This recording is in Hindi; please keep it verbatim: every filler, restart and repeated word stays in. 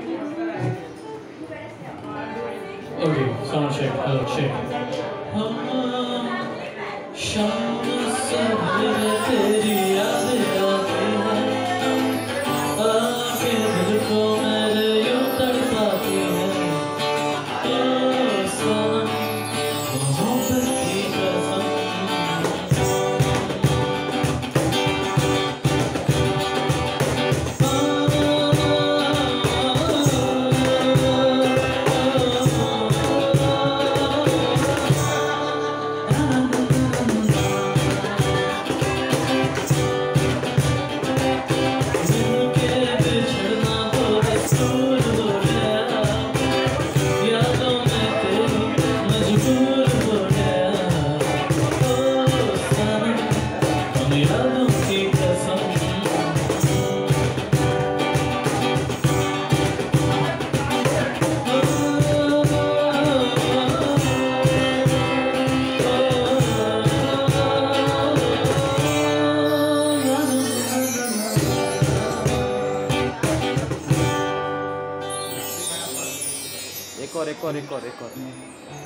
Okay, sound check, hello, check. शाम सवेरे तेरी याद आती है, आके दिल को मेरे यूं तड़पाती है। ओ सनम, मोहब्बत की कसम। एक और एक और एक और एक और